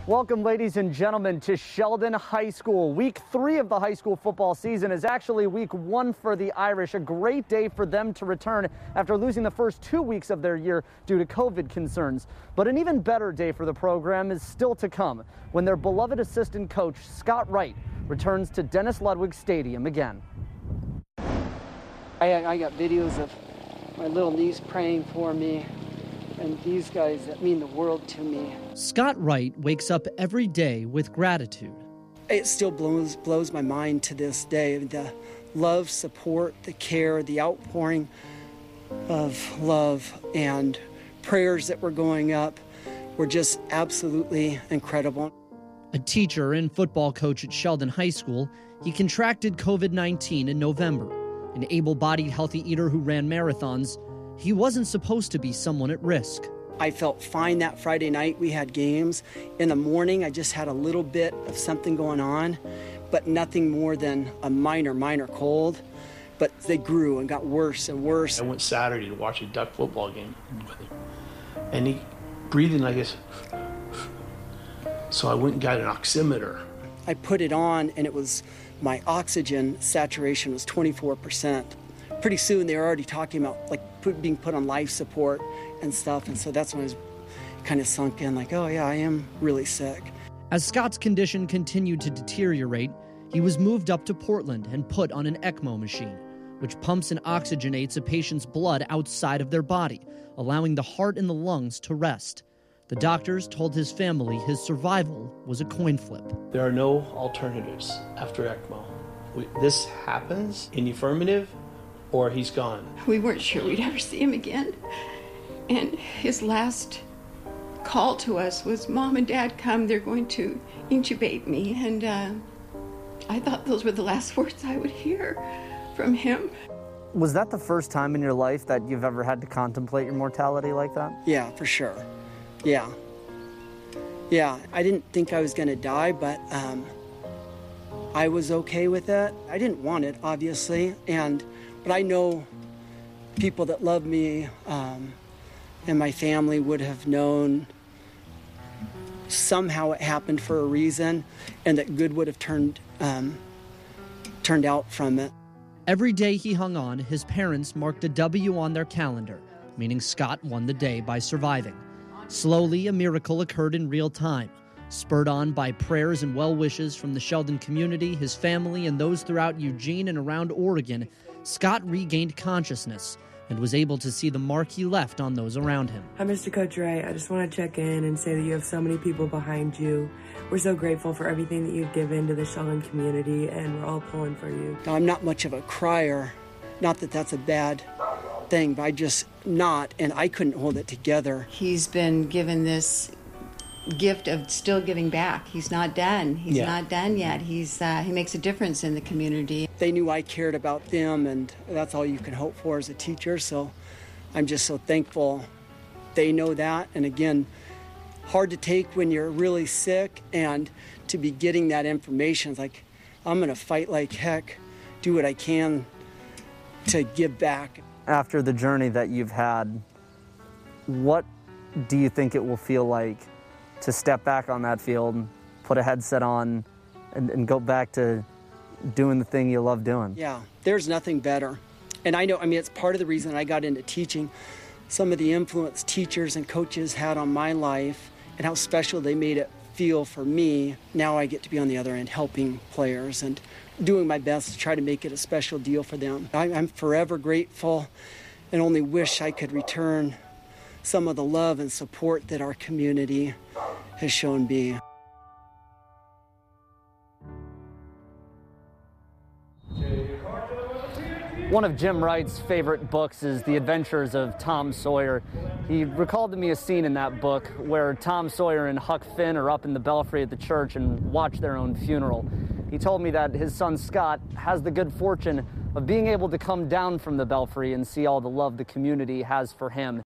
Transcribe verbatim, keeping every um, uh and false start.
Welcome, ladies and gentlemen, to Sheldon High School. Week three of the high school football season is actually week one for the Irish. A great day for them to return after losing the first two weeks of their year due to COVID concerns. But an even better day for the program is still to come when their beloved assistant coach, Scott Wright, returns to Dennis Ludwig Stadium again. I, I got videos of my little niece praying for me, and these guys that mean the world to me. Scott Wright wakes up every day with gratitude. It still blows blows my mind to this day. The love, support, the care, the outpouring of love and prayers that were going up were just absolutely incredible. A teacher and football coach at Sheldon High School, he contracted COVID nineteen in November. An able-bodied healthy eater who ran marathons, he wasn't supposed to be someone at risk. I felt fine that Friday night. We had games. In the morning, I just had a little bit of something going on, but nothing more than a minor, minor cold. But they grew and got worse and worse. I went Saturday to watch a duck football game with him, and he breathing like this. So I went and got an oximeter. I put it on, and it was my oxygen saturation was twenty-four percent. Pretty soon, they were already talking about like put, being put on life support and stuff, and so that's when I was kind of sunk in, like, oh yeah, I am really sick. As Scott's condition continued to deteriorate, he was moved up to Portland and put on an ECMO machine, which pumps and oxygenates a patient's blood outside of their body, allowing the heart and the lungs to rest. The doctors told his family his survival was a coin flip. There are no alternatives after ECMO. We, this happens in the affirmative, or he's gone. We weren't sure we'd ever see him again. And his last call to us was, Mom and Dad, come, they're going to intubate me. And uh, I thought those were the last words I would hear from him. Was that the first time in your life that you've ever had to contemplate your mortality like that? Yeah, for sure. Yeah. Yeah, I didn't think I was going to die, but um, I was okay with it. I didn't want it, obviously, and but I know people that love me um, and my family would have known somehow it happened for a reason, and that good would have turned um, turned out from it. Every day he hung on, his parents marked a W on their calendar, meaning Scott won the day by surviving. Slowly, a miracle occurred in real time. Spurred on by prayers and well wishes from the Sheldon community, his family, and those throughout Eugene and around Oregon, Scott regained consciousness and was able to see the mark he left on those around him. Hi, Mister Coach Wright. I just want to check in and say that you have so many people behind you. We're so grateful for everything that you've given to the Sheldon community, and we're all pulling for you. I'm not much of a crier. Not that that's a bad thing, but I just not, and I couldn't hold it together. He's been given this gift of still giving back. He's not done. He's Yeah. not done yet. He's uh, he makes a difference in the community. They knew I cared about them, and that's all you can hope for as a teacher, so I'm just so thankful they know that. And again, hard to take when you're really sick, and to be getting that information, it's like, I'm going to fight like heck, do what I can to give back. After the journey that you've had, what do you think it will feel like to step back on that field, put a headset on, and, and go back to doing the thing you love doing? Yeah, there's nothing better. And I know, I mean, it's part of the reason I got into teaching. Some of the influence teachers and coaches had on my life and how special they made it feel for me. Now I get to be on the other end helping players and doing my best to try to make it a special deal for them. I, I'm forever grateful and only wish I could return some of the love and support that our community has shown me. One of Jim Wright's favorite books is The Adventures of Tom Sawyer. He recalled to me a scene in that book where Tom Sawyer and Huck Finn are up in the belfry at the church and watch their own funeral. He told me that his son Scott has the good fortune of being able to come down from the belfry and see all the love the community has for him.